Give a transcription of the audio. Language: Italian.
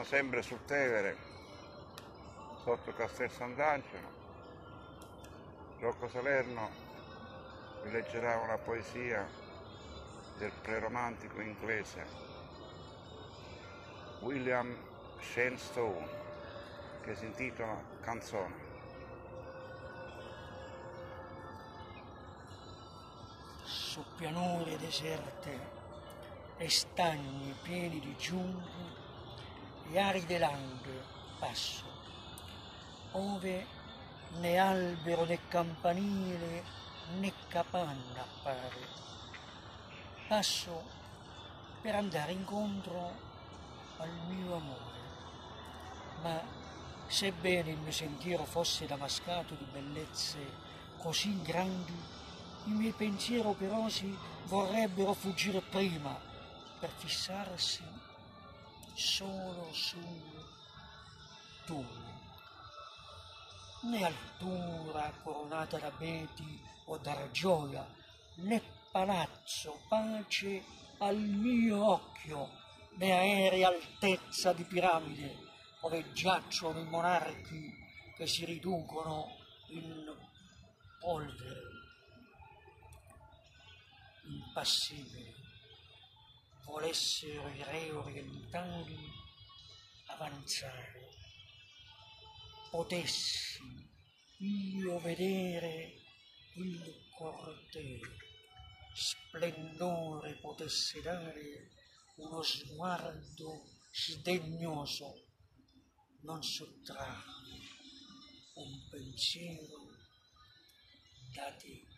Siamo sempre sul Tevere, sotto Castel Sant'Angelo. Rocco Salerno vi leggerà una poesia del preromantico inglese William Shenstone, che si intitola Canzone. Su pianure deserte e stagni pieni di giungli e aride lande passo, ove né albero né campanile né capanna appare. Passo per andare incontro al mio amore, ma sebbene il mio sentiero fosse damascato di bellezze così grandi, i miei pensieri operosi vorrebbero fuggire prima per fissarsi solo sul tuo. Né altura coronata d'abeti o d'argioia, né palazzo pace al mio occhio, né aerea altezza di piramide, ove giacciono i monarchi che si riducono in polvere. Impassibili volessero i re orientali avanzare, potessi io vedere il corteo, splendore potesse dare uno sguardo sdegnoso, non sottrarre un pensiero da te.